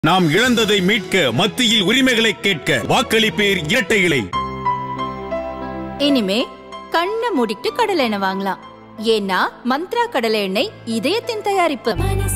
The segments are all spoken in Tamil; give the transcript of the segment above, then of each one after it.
நாம் இழந்ததை மீட்க, மத்தியில் உரிமைகளை கேட்க வாக்களிப்பேர் இரட்டை இலை. இனிமே கண்ணை மூடிட்டு கடலை எண்ணெய் வாங்கலாம். ஏன்னா மந்த்ரா கடலை எண்ணெய் இதயத்தின் தயாரிப்பு.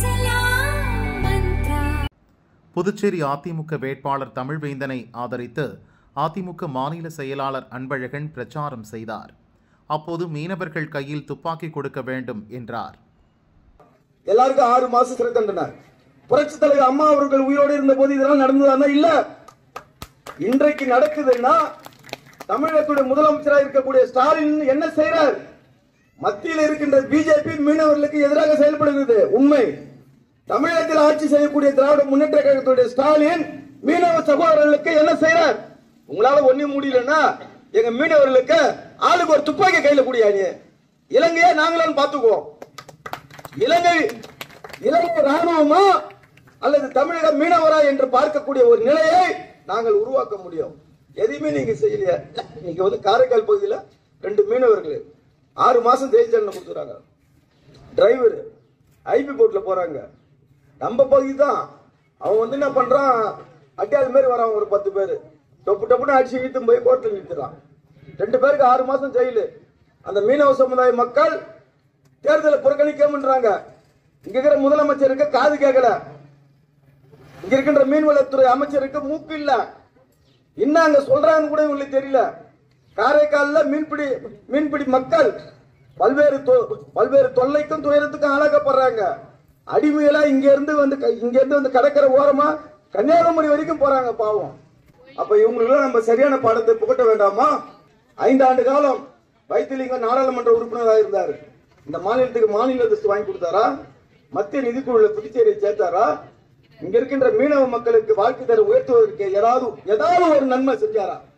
புதுச்சேரி அதிமுக வேட்பாளர் தமிழ்வேந்தனை ஆதரித்து அதிமுக மாநில செயலாளர் அன்பழகன் பிரச்சாரம் செய்தார். அப்போது மீனவர்கள் கையில் துப்பாக்கி கொடுக்க வேண்டும் என்றார். எல்லாருக்கும் 6 மாசம் சிறை தண்டனை. புரட்சி தலைவர் அம்மா அவர்கள் உயிரோடு இருந்த போது இதெல்லாம் நடந்ததா? இல்ல. இன்றைக்கு நடக்குதுன்னா தமிழகத்துடைய முதலமைச்சராக இருக்கக்கூடிய ஸ்டாலின் என்ன செய்யறார்? மத்தியில் இருக்கின்ற பிஜேபி மீனவர்களுக்கு எதிராக செயல்படுகிறது உண்மை. தமிழகத்தில் ஆட்சி செய்யக்கூடிய திராவிட முன்னேற்ற கழகத்துடைய ஸ்டாலின் மீனவ சகோதரர்களுக்கு என்ன செய்யறார்? உங்களால ஒண்ணு முடியலன்னா எங்க மீனவர்களுக்கு ஆளுக்கு ஒரு துப்பாக்கி கையில கூடியாங்க. இலங்கையா நாங்களும் பாத்துக்குவோம். இலங்கை ராணுவமா அல்லது தமிழக மீனவரா என்று பார்க்கக்கூடிய ஒரு நிலையை நாங்கள் உருவாக்க முடியும். எதையுமே நீங்க செய்யலையா? நீங்க வந்து காரைக்கால் பகுதியில் 2 மீனவர்கள் 6 மாசம் ஜெயில் தண்டனை கொடுத்துறாங்க. டிரைவர் ஐபி போட்ல போறாங்க. நம்ம பகுதி தான். அவன் வந்து என்ன பண்றான்? அட்டியால் மாதிரி வரான். ஒரு 10 பேர் டொப்பு டப்புன்னு அடிச்சு இழுத்து போய் கோர்ட்டில் நிறுத்துறான். 2 பேருக்கு 6 மாசம் ஜெயிலு. அந்த மீனவ சமுதாய மக்கள் தேர்தலை புறக்கணிக்கன்றாங்க. இங்க இருக்கிற முதலமைச்சருக்கு காது கேட்கல. இங்க இருக்கின்ற மீன்வளத்துறை அமைச்சருக்கு மூக்கு இல்ல. என்ன அங்க சொல்றாங்க கூட இவங்களுக்கு தெரியல. காரைக்கால்ல மீன்பிடி மக்கள் பல்வேறு தொல்லைக்கும் துயரத்துக்கும் ஆளாக்கப்படுறாங்க. அடிமையெல்லா இங்க இருந்து வந்து கடற்கரை ஓரமா கன்னியாகுமரி வரைக்கும் போறாங்க பாவம். அப்ப இவங்களுக்கு நம்ம சரியான பாடத்தை புகட்ட வேண்டாமா? 5 ஆண்டு காலம் வைத்திலிங்கம் நாடாளுமன்ற உறுப்பினராக இருந்தார். இந்த மாநிலத்துக்கு மாநில அந்தஸ்து வாங்கி கொடுத்தாரா? மத்திய நிதிக்குழுல புதுச்சேரியை சேர்த்தாரா? இங்க இருக்கின்ற மீனவ மக்களுக்கு வாழ்க்கை தர உயர்த்துவதற்கு ஏதாவது ஒரு நன்மை செஞ்சாரா?